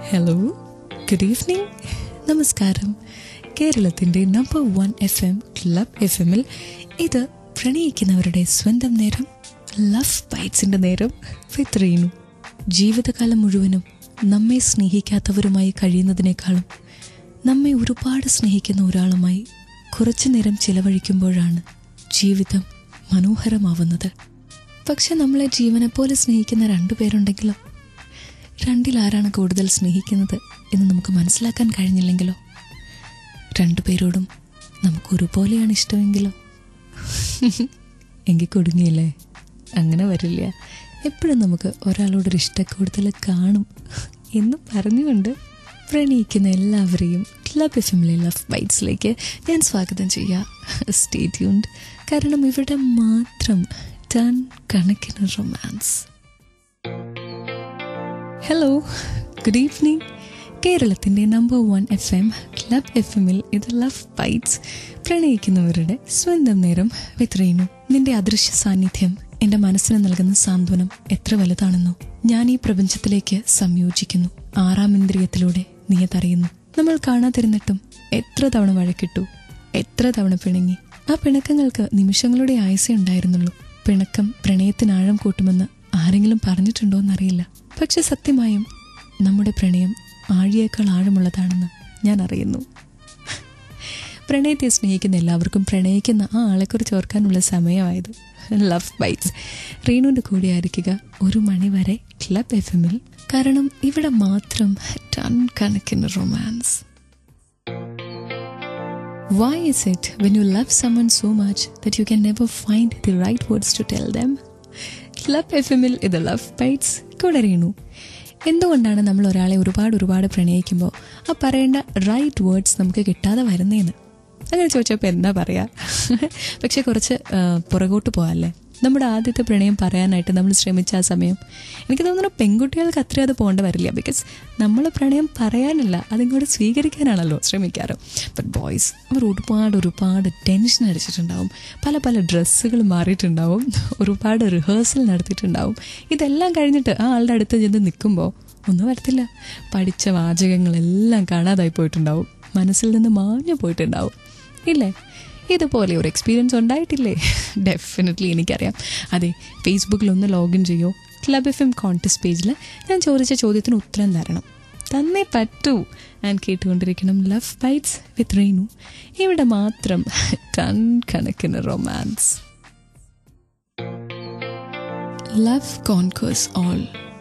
Hello, good evening, നമസ്കാരം. കേരളത്തിൻ്റെ number 1 FM club FM-ൽ ഇത് പ്രണയിക്കുന്നവരുടെ സ്വന്തം നേരം, ലവ് ബൈറ്റ്സിൻ്റെ നേരം വിത്ത് റീനു. ജീവിതകാലം മുഴുവനും നമ്മെ സ്നേഹിക്കാത്തവരുമായി കഴിയുന്നതിനേക്കാളും നമ്മെ ഒരുപാട് സ്നേഹിക്കുന്ന ഒരാളുമായി കുറച്ചു നേരം ചിലവഴിക്കുമ്പോഴാണ് ജീവിതം മനോഹരമാവുന്നത്. പക്ഷെ നമ്മളെ ജീവനെപ്പോലെ സ്നേഹിക്കുന്ന 2 പേരുണ്ടെങ്കിലോ, രണ്ടിലാരാണ് കൂടുതൽ സ്നേഹിക്കുന്നത് എന്ന് നമുക്ക് മനസ്സിലാക്കാൻ കഴിഞ്ഞില്ലെങ്കിലോ, 2 പേരോടും നമുക്ക് ഒരുപോലെയാണ് ഇഷ്ടമെങ്കിലോ, എങ്കിൽ കുടുങ്ങിയില്ലേ? അങ്ങനെ വരില്ല. എപ്പോഴും നമുക്ക് ഒരാളോടൊരു ഇഷ്ടക്കൂടുതൽ കാണും എന്ന് പറഞ്ഞുകൊണ്ട് പ്രണയിക്കുന്ന എല്ലാവരെയും ക്ലബ് FM-ലെ ലവ് ബൈറ്റ്സിലേക്ക് ഞാൻ സ്വാഗതം ചെയ്യാം. സ്റ്റേ ട്യൂൺഡ്, കാരണം ഇവിടെ മാത്രം ടൺ കണക്കിന് റൊമാൻസ്. Hello, good evening. കേരളത്തിൻ്റെ നമ്പർ 1 FM ക്ലബ് FM-ൽ ഇത് ലവ് ബൈറ്റ്സ്, പ്രണയിക്കുന്നവരുടെ സ്വന്തം നേരം വിത്ത് റീനു. നിന്റെ അദൃശ്യ സാന്നിധ്യം എൻ്റെ മനസ്സിന് നൽകുന്ന സാന്ത്വനം എത്ര വലുതാണെന്നോ ഞാൻ ഈ പ്രപഞ്ചത്തിലേക്ക് സംയോജിക്കുന്നു. 6ാം ഇന്ദ്രിയത്തിലൂടെ നീ അതറിയുന്നു. നമ്മൾ കാണാതിരുന്നിട്ടും എത്ര തവണ വഴക്കിട്ടു, എത്ര തവണ പിണങ്ങി. ആ പിണക്കങ്ങൾക്ക് നിമിഷങ്ങളുടെ ആയുസേ ഉണ്ടായിരുന്നുള്ളൂ. പിണക്കം പ്രണയത്തിന് ആഴം കൂട്ടുമെന്ന് ആരെങ്കിലും പറഞ്ഞിട്ടുണ്ടോ എന്നറിയില്ല. പക്ഷെ സത്യമായും നമ്മുടെ പ്രണയം ആഴിയേക്കാൾ ആഴമുള്ളതാണെന്ന് ഞാൻ അറിയുന്നു. പ്രണയത്തെ സ്നേഹിക്കുന്ന എല്ലാവർക്കും പ്രണയിക്കുന്ന ആ ആളെക്കുറിച്ച് ഓർക്കാനുള്ള സമയമായത്. ലവ് ബൈറ്റ്സ് റീനുവിൻ്റെ കൂടെ ആയിരിക്കുക 1 മണി വരെ ക്ലബ് FM-ൽ, കാരണം ഇവിടെ മാത്രം ടൺ കണക്കിന് romance. Why is it when you love someone so much that you can never find the right words to tell them? Club FM-ൽ ഇത് ലവ് ബൈറ്റ്സ്, കൂടെ റീനു. എന്തുകൊണ്ടാണ് നമ്മൾ ഒരാളെ ഒരുപാട് പ്രണയിക്കുമ്പോൾ ആ പറയേണ്ട റൈറ്റ് വേർഡ്സ് നമുക്ക് കിട്ടാതെ വരുന്നതെന്ന് അങ്ങനെ ചോദിച്ചപ്പോൾ എന്താ പറയുക? പക്ഷെ കുറച്ച് പുറകോട്ട് പോകാമല്ലേ. നമ്മുടെ ആദ്യത്തെ പ്രണയം പറയാനായിട്ട് നമ്മൾ ശ്രമിച്ച ആ സമയം എനിക്ക് തോന്നുന്നു പെൺകുട്ടികൾക്ക് അത്രയും അത് പോകേണ്ട വരില്ല. ബിക്കോസ് നമ്മൾ പ്രണയം പറയാനല്ല, അതിങ്ങോട്ട് സ്വീകരിക്കാനാണല്ലോ ശ്രമിക്കാറ്. ബട്ട് ബോയ്സ് അവർ ഒരുപാട് ടെൻഷൻ അടിച്ചിട്ടുണ്ടാവും, പല ഡ്രസ്സുകൾ മാറിയിട്ടുണ്ടാവും, ഒരുപാട് റിഹേഴ്സൽ നടത്തിയിട്ടുണ്ടാവും. ഇതെല്ലാം കഴിഞ്ഞിട്ട് ആ ആളുടെ അടുത്ത് ചെന്ന് നിൽക്കുമ്പോൾ ഒന്നും വരത്തില്ല. പഠിച്ച വാചകങ്ങളെല്ലാം കാണാതായി പോയിട്ടുണ്ടാവും, മനസ്സിൽ നിന്ന് മാഞ്ഞു പോയിട്ടുണ്ടാവും. ഇല്ലേ? ഇതുപോലെ ഒരു എക്സ്പീരിയൻസ് ഉണ്ടായിട്ടില്ലേ? ഡെഫിനറ്റ്ലി എനിക്കറിയാം. അതെ, ഫേസ്ബുക്കിലൊന്ന് ലോഗിൻ ചെയ്യോ, ക്ലബ് FM കോൺടെസ്റ്റ് പേജിൽ ഞാൻ ചോദിച്ച ചോദ്യത്തിന് ഉത്തരം തന്നേ പറ്റൂ. ഞാൻ കേട്ടുകൊണ്ടിരിക്കണം ലവ് ബൈറ്റ്സ് വിത്ത് റീനു. ഇവിടെ മാത്രം ടൺ കണക്കിന് romance. Love conquers all.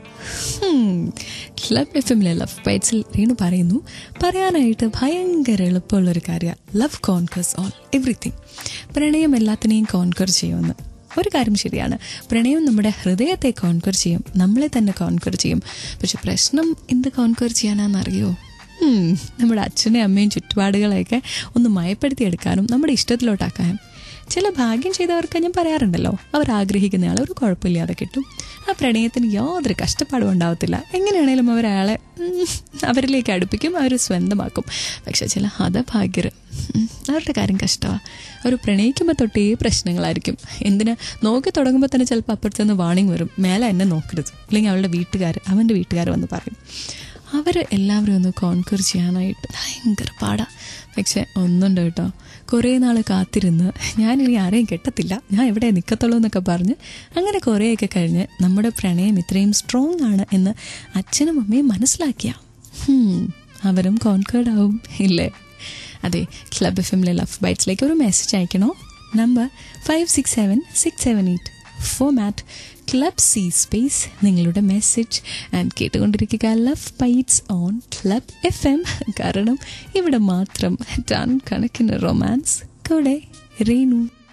Club FM-ലെ ലവ് ബൈറ്റ്സിൽ റീനു പറയുന്നു, പറയാനായിട്ട് ഭയങ്കര എളുപ്പമുള്ളൊരു കാര്യമാണ് ലവ് കോൺകേഴ്സ് ഓൾ എവറിത്തിങ്. പ്രണയം എല്ലാത്തിനെയും കോൺകർ ചെയ്യുമെന്ന്. ഒരു കാര്യം ശരിയാണ്, പ്രണയം നമ്മുടെ ഹൃദയത്തെ കോൺകർ ചെയ്യും, നമ്മളെ തന്നെ കോൺകർ ചെയ്യും. പക്ഷെ പ്രശ്നം എന്ത് കോൺകർ ചെയ്യാനാണെന്നറിയോ? നമ്മുടെ അച്ഛനെയും അമ്മയും ചുറ്റുപാടുകളെയൊക്കെ ഒന്ന് മയപ്പെടുത്തിയെടുക്കാനും നമ്മുടെ ഇഷ്ടത്തിലോട്ടാക്കാനും. ചില ഭാഗ്യം ചെയ്തവർക്ക് ഞാൻ പറയാറുണ്ടല്ലോ, അവർ ആഗ്രഹിക്കുന്നയാളെ ഒരു കുഴപ്പമില്ലാതെ കിട്ടും. ആ പ്രണയത്തിന് യാതൊരു കഷ്ടപ്പാടും ഉണ്ടാവത്തില്ല. എങ്ങനെയാണേലും അവരയാളെ അവരിലേക്ക് അടുപ്പിക്കും, അവർ സ്വന്തമാക്കും. പക്ഷെ ചില ഹതഭാഗ്യർ, അവരുടെ കാര്യം കഷ്ടമാണ്. അവർ പ്രണയിക്കുമ്പോൾ തൊട്ടേ പ്രശ്നങ്ങളായിരിക്കും. എന്തിനാ, നോക്കി തുടങ്ങുമ്പോൾ തന്നെ ചിലപ്പോൾ അപ്പുറത്തുനിന്ന് വാണിംഗ് വരും, മേലെ എന്നെ നോക്കരുത്, അല്ലെങ്കിൽ അവൻ്റെ വീട്ടുകാർ വന്ന് പറയും. അവർ എല്ലാവരും ഒന്ന് കോൺകർ ചെയ്യാനായിട്ട് ഭയങ്കര പാടാണ്. പക്ഷെ ഒന്നുണ്ട് കേട്ടോ, കുറേ നാൾ കാത്തിരുന്ന് ഞാനിനി ആരെയും കെട്ടത്തില്ല, ഞാൻ എവിടെ നിൽക്കത്തുള്ളൂ എന്നൊക്കെ പറഞ്ഞ് അങ്ങനെ കുറേയൊക്കെ കഴിഞ്ഞ് നമ്മുടെ പ്രണയം ഇത്രയും സ്ട്രോങ് ആണ് എന്ന് അച്ഛനും അമ്മയും മനസ്സിലാക്കിയ അവരും കോൺകേർഡ് ആവും, ഇല്ലേ? അതെ, ക്ലബ് FM-ലെ ലവ് ബൈറ്റ്സിലേക്ക് ഒരു മെസ്സേജ് അയക്കണോ? Number 567678. Format club C space നിങ്ങളുടെ മെസ്സേജ്. ആൻഡ് കേട്ടുകൊണ്ടിരിക്കുക love bites on club FM, കാരണം ഇവിടെ മാത്രം ടൺ കണക്കിന് റൊമാൻസ്. കൂടെ റീനു.